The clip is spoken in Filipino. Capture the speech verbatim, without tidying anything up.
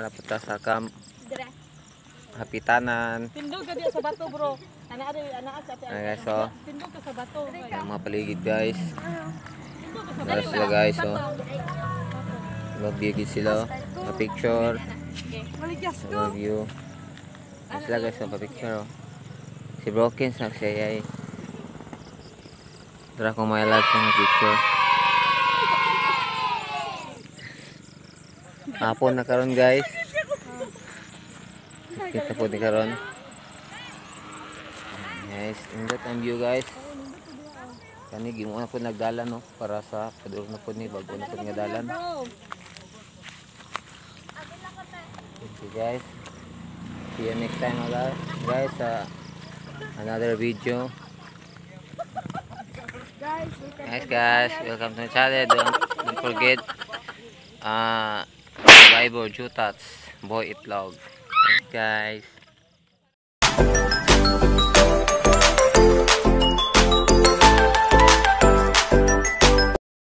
napunta sa camp Dire. Hapitanan. Tindog ka diya sa bato, bro. Ana ada ana sa ate. Ayan guys, so Tindog ka sa bato. ang mga paligid guys. Tindog ka sa Dara bato. sila guys, so magbigid sila na picture, Maligas ko. overview. Dara sila guys, so pa-picture. Oh. Si Broken sa siya ay dara kong may live sa picture. Hapon na karon guys. Kita po di karon. Guys, indot ang view guys. Kani gimo na po nagdalan no para sa padulong na po ni bago na po nga dalan. Okay guys. See you next time guys. Guys sa another video. Guys guys, welcome to my channel. Don't, don't forget uh Survivor Jutats Boy Itlog. Thanks guys.